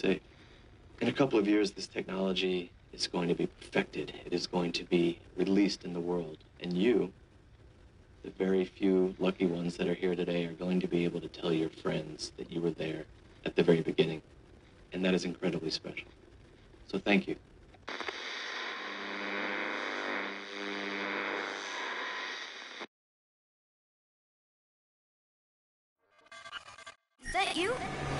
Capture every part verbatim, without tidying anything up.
Say, in a couple of years, this technology is going to be perfected. It is going to be released in the world. And you, the very few lucky ones that are here today, are going to be able to tell your friends that you were there at the very beginning. And that is incredibly special. So thank you. Is that you?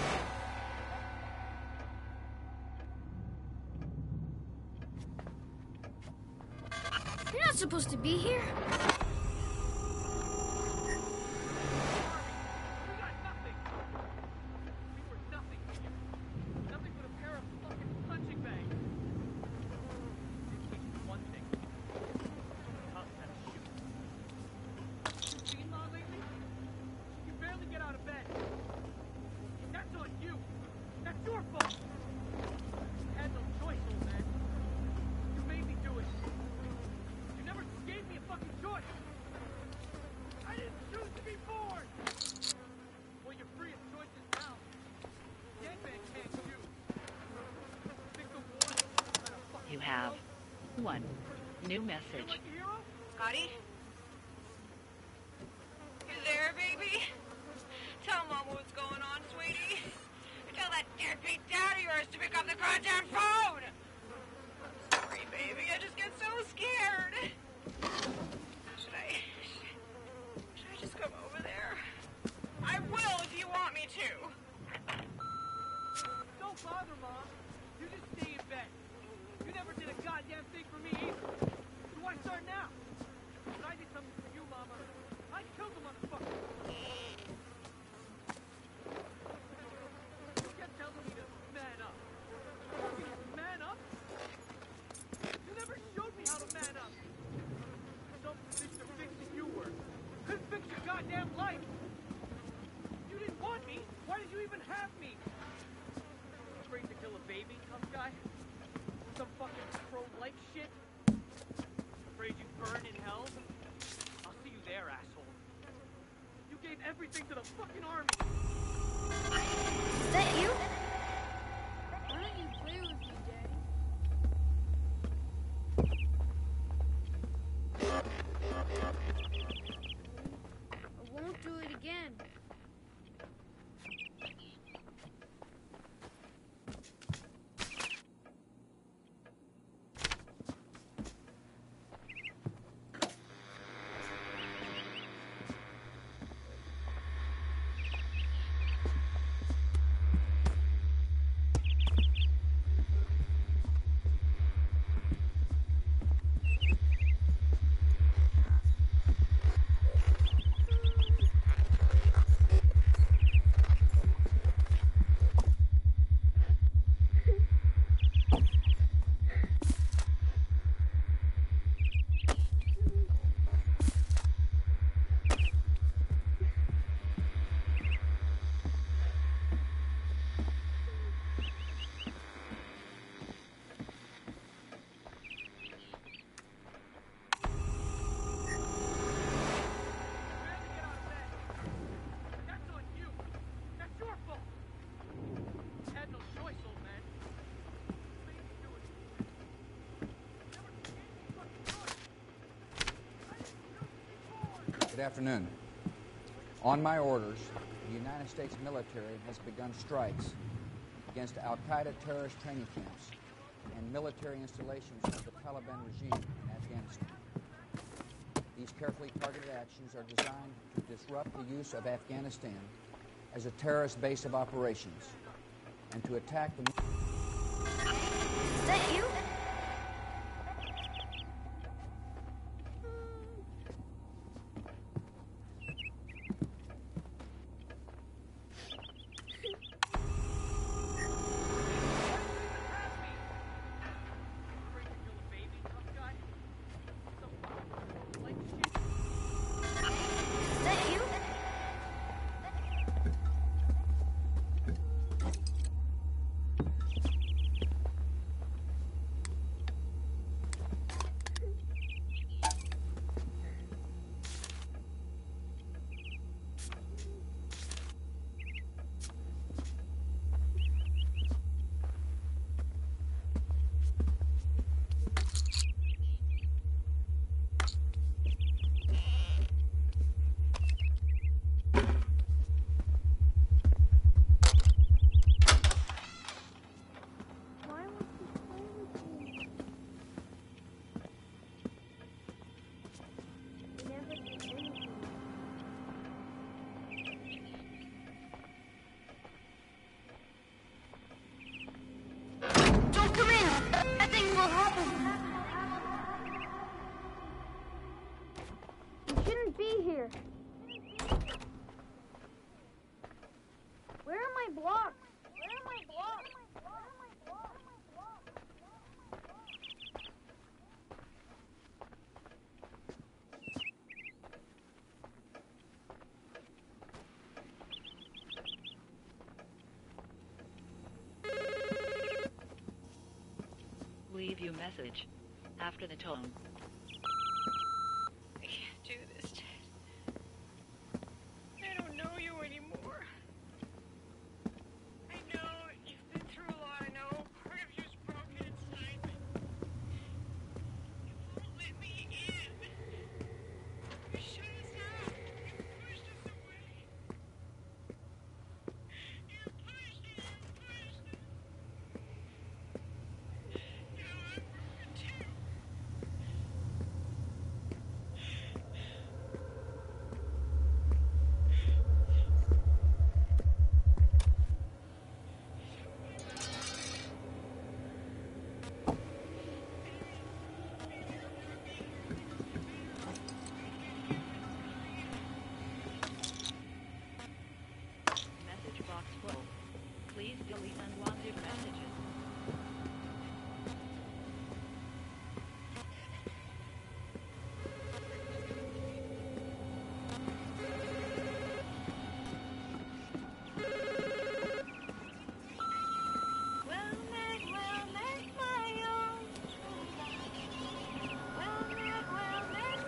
You're not supposed to be here. You have one new message. Scotty? You there, baby? Tell Mama what's going on, sweetie. Tell that deadbeat dad of yours to pick up the goddamn phone! I'm sorry, baby. I just get so scared. Should I... Should I just come over there? I will if you want me to. Don't bother, Mom. You just stay in bed. You never did a goddamn thing for me either. So why start now? But I did something for you, Mama. I killed the motherfucker. You kept telling me to man up. Man up? You never showed me how to man up. Some Mister Fix-It you were. Couldn't fix your goddamn life. You didn't want me. Why did you even have me? Afraid to kill a baby, tough guy? Some fucking pro-life shit? Afraid you burn in hell? I'll see you there, asshole. You gave everything to the fucking army. Is that you? Why don't you play with me, Daddy? I won't do it again. Good afternoon. On my orders, the United States military has begun strikes against al-Qaeda terrorist training camps and military installations of the Taliban regime in Afghanistan. These carefully targeted actions are designed to disrupt the use of Afghanistan as a terrorist base of operations and to attack the... Is that you? you message after the tone. I can't do this, Ted. I don't know you anymore. I know you've been through a lot. I know part of you's broken inside, but you won't let me in. You shut us out. You pushed us away. You pushed it. You pushed it. Now I'm broken too. Message box full. Please delete unwanted messages. Well met, well met, my own. Well met, well met,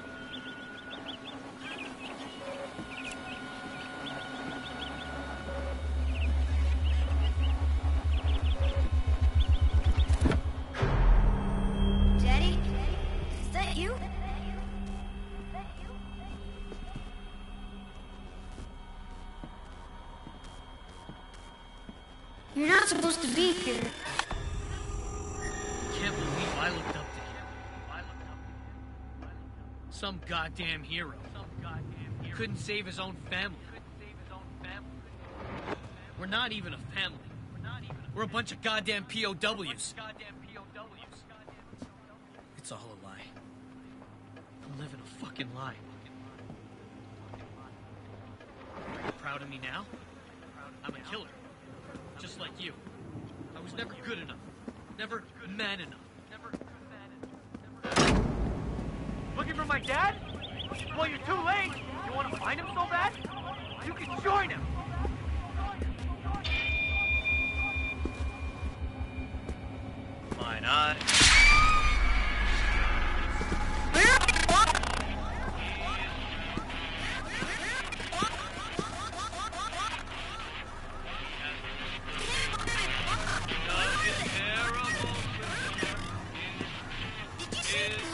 Daddy? Is that you? You're not supposed to be here. Can't believe I looked up to him. I looked up to him. Some goddamn hero. Some goddamn hero. Couldn't save his own family. Couldn't save his own family. We're not even a family. We're not even. A We're a bunch of goddamn P O Ws. Goddamn P O Ws. It's all a lie. I'm living a fucking lie. Are you proud of me now? I'm a killer. Just like you. I was never good enough. Never man enough. Never man enough. Looking for my dad? Well, you're too late. You want to find him so bad? You can join him. Mine eye. Is